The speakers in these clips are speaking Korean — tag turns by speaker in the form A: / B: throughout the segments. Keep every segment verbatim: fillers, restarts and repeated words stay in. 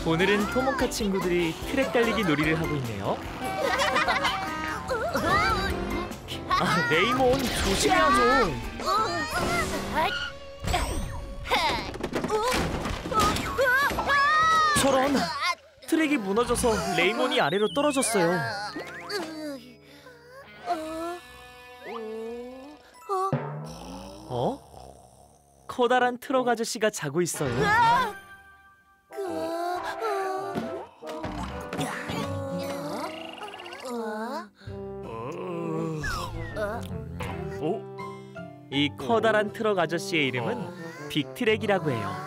A: 오늘은 토모카 친구들이 트랙 달리기 놀이를 하고 있네요. 아, 레이몬 조심해야죠. 저런, 트랙이 무너져서 레이몬이 아래로 떨어졌어요. 어? 커다란 트럭 아저씨가 자고 있어요. 어? 이 커다란 트럭 아저씨의 이름은 빅트랙이라고 해요.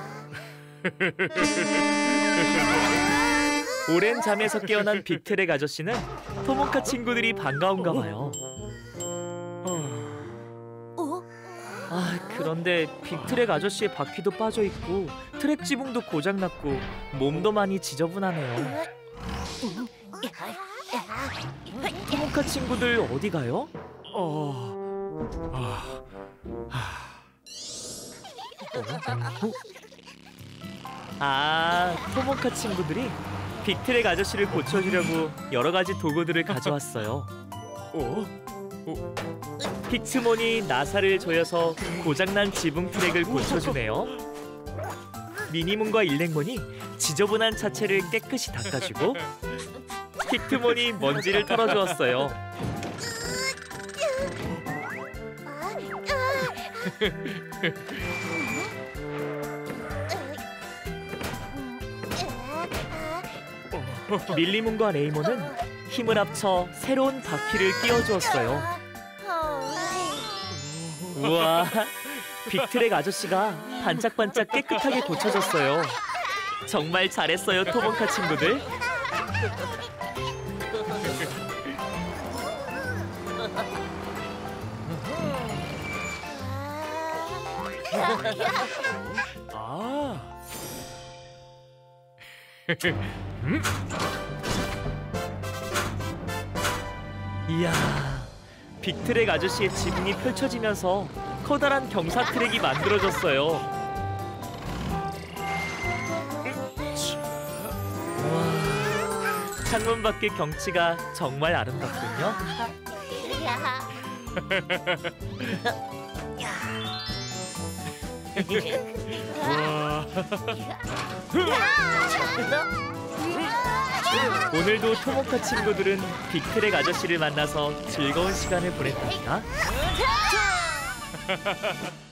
A: 오랜 잠에서 깨어난 빅트랙 아저씨는 토모카 친구들이 반가운가 봐요. 아, 그런데 빅트랙 아저씨의 바퀴도 빠져 있고 트랙 지붕도 고장났고 몸도 많이 지저분하네요. 토모카 친구들 어디 가요? 어... 아... 어? 아, 토모카 친구들이 빅트랙 아저씨를 고쳐주려고 여러 가지 도구들을 가져왔어요. 어? 어? 픽스몬이 나사를 조여서 고장난 지붕 트랙을 고쳐주네요. 미니몬과 일렉몬이 지저분한 차체를 깨끗이 닦아주고 픽트몬이 먼지를 털어주었어요. 밀리몬과 레이몬은 힘을 합쳐 새로운 바퀴를 끼워주었어요. 우와, 빅트랙 아저씨가 반짝반짝 깨끗하게 고쳐졌어요. 정말 잘했어요, 토모카 친구들. 아. 음? 이야, 빅트랙 아저씨의 지붕이 펼쳐지면서 커다란 경사 트랙이 만들어졌어요. 와, 창문 밖의 경치가 정말 아름답군요. 오늘도 토모카 친구들은 빅트랙 아저씨를 만나서 즐거운 시간을 보냈답니다.